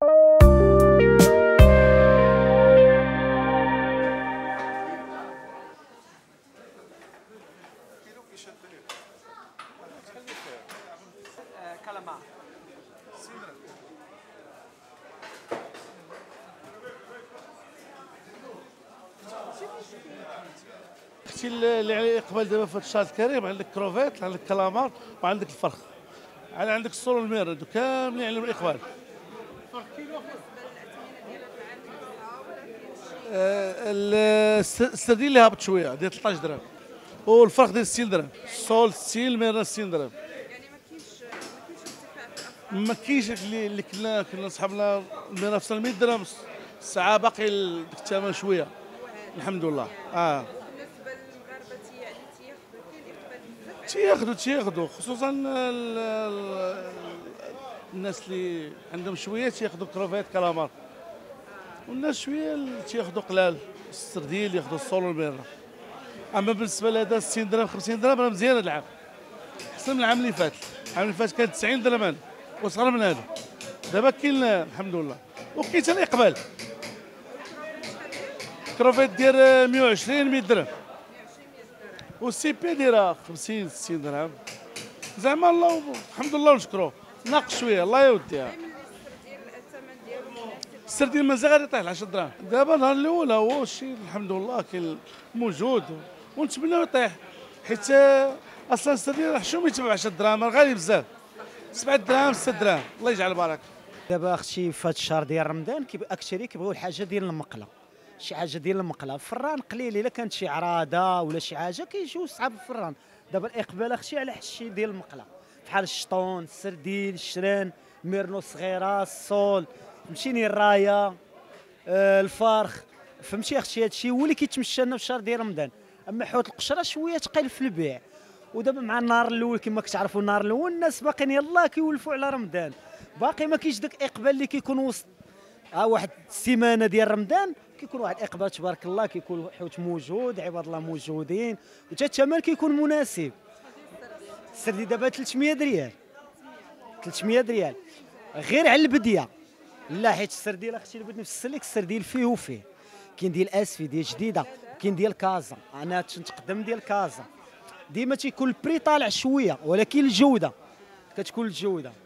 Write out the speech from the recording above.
كلامار اختي اللي عليه اقبال دابا في هذا الشهر الكريم، عندك كروفيت، عندك كلامار، وعندك الفرخ، عندك الصول والميرد كاملين عليهم الاقبال. السردين اللي هابط شويه ديال 13 درهم، والفرخ ديال 60 درهم، الصول 60، الميرد 60 درهم. يعني ما كاينش اللي كنا صحابنا الميرد وصل 100 درهم، الساعه باقي ديك الثمن شويه الحمد لله. بالنسبه للمغاربه يعني تياخذوا خصوصا الناس اللي عندهم شويه تياخذوا كروفيت كلامار، والناس شويه تياخذوا قلال السردين، ياخذوا الصول والميرة. اما بالنسبه لهذا 60 درهم 50 درهم راه مزيان هذا العام، احسن من العام اللي فات. العام اللي فات كان 90 درهم وصغر من هذا، دابا كاين الحمد لله. وكاين حتى الاقبال، كروفيت ديال 120 100 درهم، والسي بي دايره 50 60 درهم. زعما الله الحمد لله ونشكروه، ناقص شويه الله يوديها. السردين مازال غادي يطيح ل 10 دراهم، دابا النهار الاول هو الشيء الحمد لله كاين موجود، ونتمناو يطيح، حيت اصلا السردين راه حشوم يتباع 10 دراهم، راه غالي بزاف، 7 دراهم 6 دراهم، الله يجعل البركه. دابا اختي في هذا الشهر ديال رمضان اكثري كيبغيو الحاجه ديال المقله، شي حاجه ديال المقله. الفران قليل، الا كانت شي عراضه ولا شي حاجه كيجيو صعاب الفران. دابا الاقبال اختي على الشيء ديال المقله، بحال الشطون، السردين، الشران، ميرنو صغيره، الصول، فهمتيني، الرايه، الفرخ، فهمتي اختي. هادشي هو اللي كيتمشى لنا في الشهر ديال رمضان. اما حوت القشره شويه تقل في البيع. ودابا مع النهار الاول كما كتعرفوا، النهار الاول الناس باقيين يلاه كيولفوا على رمضان، باقي ما كاينش داك الاقبال اللي كيكون وسط واحد السيمانه ديال رمضان. كيكون واحد الاقبال تبارك الله، كيكون حوت موجود، عباد الله موجودين، وحتى الثمن كيكون مناسب. السردي دابا 300 ريال، 300 ريال غير على البديه. لا حيت السرديل اختي اللي بغيت نفسر لك، السرديل فيه وفيه، كاين ديال اسفي ديال جديده، كاين ديال كازا. انا تنتقدم ديال كازا، ديما تيكون البري طالع شويه، ولكن الجوده كتكون الجوده.